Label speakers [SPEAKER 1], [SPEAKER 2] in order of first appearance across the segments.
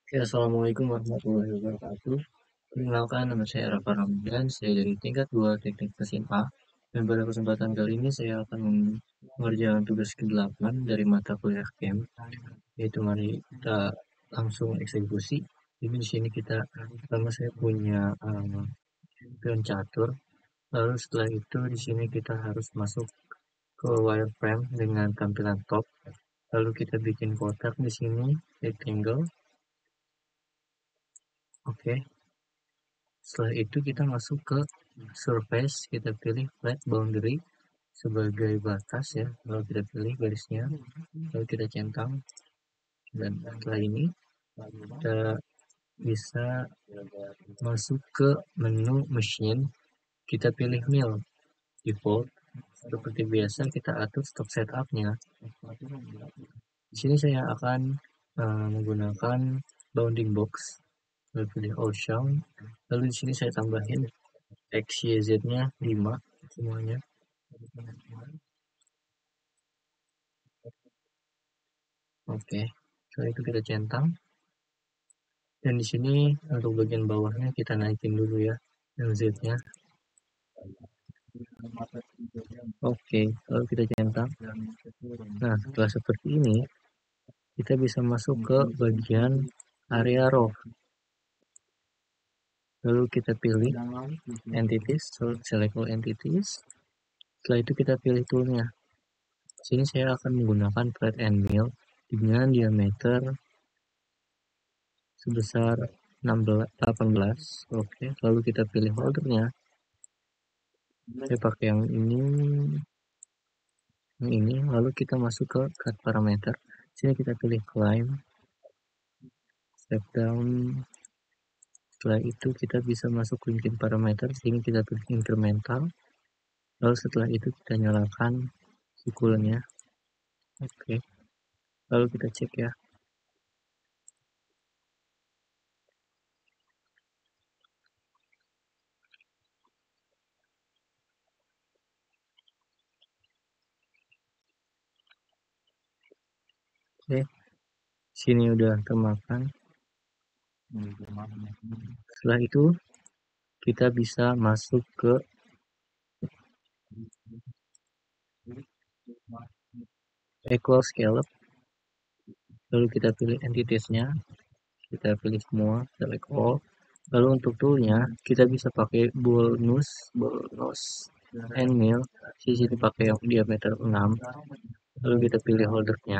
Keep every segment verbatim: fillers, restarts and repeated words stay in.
[SPEAKER 1] Ya, Assalamualaikum warahmatullahi wabarakatuh. Perkenalkan, nama saya Rafa Ramadan, saya dari tingkat dua Teknik Mesin A. Dan pada kesempatan kali ini saya akan mengerjakan tugas kedelapan dari mata kuliah C A M, yaitu mari kita langsung eksekusi. Jadi di sini kita pertama saya punya um, pion catur, lalu setelah itu di sini kita harus masuk ke wireframe dengan tampilan top, lalu kita bikin kotak di sini rectangle. Oke. Setelah itu kita masuk ke surface, kita pilih flat boundary sebagai batas ya, lalu kita pilih garisnya, lalu kita centang, dan setelah ini kita bisa masuk ke menu machine, kita pilih mill default, seperti biasa kita atur stok setupnya. Di sini saya akan uh, menggunakan bounding box, lalu pilih all shown, lalu di sini saya tambahin X, Y, Z-nya lima semuanya. Oke, setelah itu kita centang. Dan di sini untuk bagian bawahnya kita naikin dulu ya, yang Z-nya. Oke, lalu kita centang. Nah, setelah seperti ini, kita bisa masuk ke bagian area row. Lalu kita pilih entities, select all entities. Setelah itu kita pilih toolnya. Sini saya akan menggunakan thread and mill dengan diameter sebesar enam belas, delapan belas. Oke, lalu kita pilih holdernya. Saya pakai yang ini, yang ini. Lalu kita masuk ke cut parameter. Sini kita pilih climb, step down. Setelah itu kita bisa masuk ke bikin parameter. Sini kita pilih incremental. Lalu setelah itu kita nyalakan sikulnya. Oke. Lalu kita cek ya. Oke. Sini udah termakan. Setelah itu kita bisa masuk ke equal scallop, lalu kita pilih entitiesnya, kita pilih semua, select all. Lalu untuk toolnya kita bisa pakai bonus, bonus and mill. Di sini pakai yang diameter enam. Lalu kita pilih holdernya.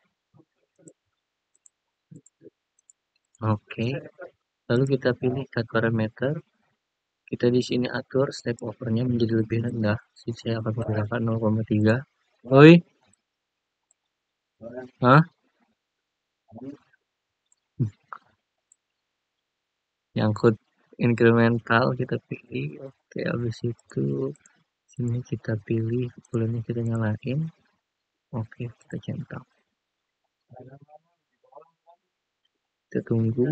[SPEAKER 1] Oke. Lalu kita pilih cut parameter. Kita di sini atur step overnya menjadi lebih rendah. Sini saya akan menggunakan nol koma tiga. Oi. Hah? Nyangkut incremental kita pilih. Oke, habis itu sini kita pilih bulannya, kita nyalain. Oke, kita centang. Kita tunggu.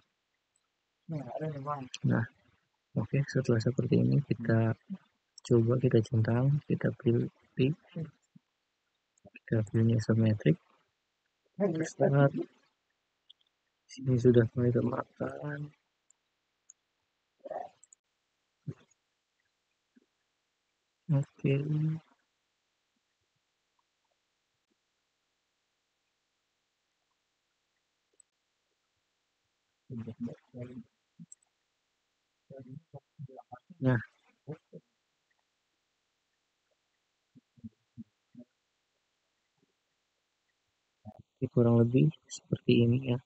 [SPEAKER 1] Nah, oke, setelah seperti ini kita coba kita centang, kita pilih, kita pilih isometric. Start. Sini sudah mulai termakan. Oke. Nah, ini kurang lebih seperti ini ya.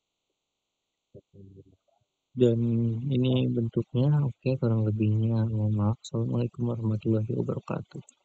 [SPEAKER 1] Dan ini bentuknya, oke, kurang lebihnya. Mohon maaf. Assalamualaikum warahmatullahi wabarakatuh.